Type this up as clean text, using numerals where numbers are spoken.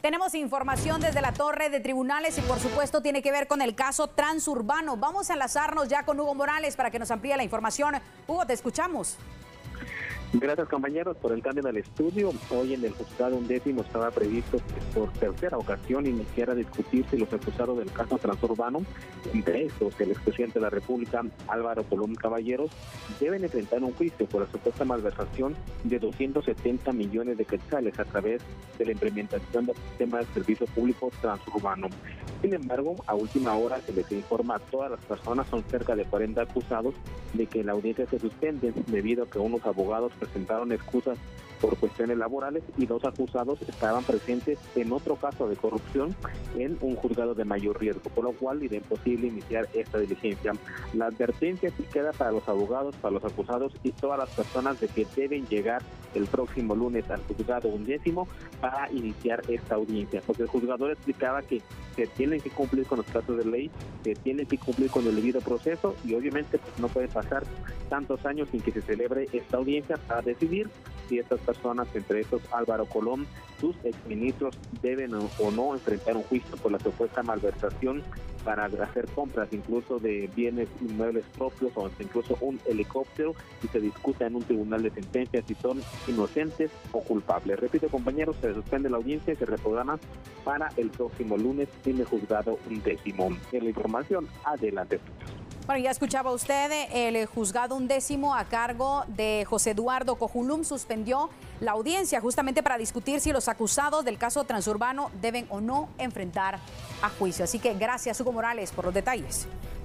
Tenemos información desde la torre de tribunales y por supuesto tiene que ver con el caso transurbano. Vamos a enlazarnos ya con Hugo Morales para que nos amplíe la información. Hugo, te escuchamos. Gracias, compañeros, por el cambio del estudio. Hoy en el juzgado 11º estaba previsto que por tercera ocasión iniciara a discutirse los acusados del caso transurbano. Entre estos, el expresidente de la República, Álvaro Colom Caballeros, deben enfrentar un juicio por la supuesta malversación de 270 millones de quetzales a través de la implementación del sistema de servicio público transurbano. Sin embargo, a última hora se les informa a todas las personas, son cerca de 40 acusados, de que la audiencia se suspende debido a que unos abogados presentaron excusas por cuestiones laborales y dos acusados estaban presentes en otro caso de corrupción en un juzgado de mayor riesgo, por lo cual era imposible iniciar esta diligencia. La advertencia sí queda para los abogados, para los acusados y todas las personas de que deben llegar el próximo lunes al juzgado 11º para iniciar esta audiencia, porque el juzgador explicaba que se tienen que cumplir con los plazos de ley, se tienen que cumplir con el debido proceso y obviamente pues, no puede pasar tantos años sin que se celebre esta audiencia para decidir si estas personas, entre estos Álvaro Colom, sus exministros, deben o no enfrentar un juicio por la supuesta malversación para hacer compras incluso de bienes inmuebles propios o incluso un helicóptero y se discuta en un tribunal de sentencia si son inocentes o culpables. Repito, compañeros, se suspende la audiencia y se reprograma para el próximo lunes en el juzgado 11º. En la información, adelante. Bueno, ya escuchaba usted, el juzgado 11º a cargo de José Eduardo Cojulum suspendió la audiencia justamente para discutir si los acusados del caso transurbano deben o no enfrentar a juicio. Así que gracias, Hugo Morales, por los detalles.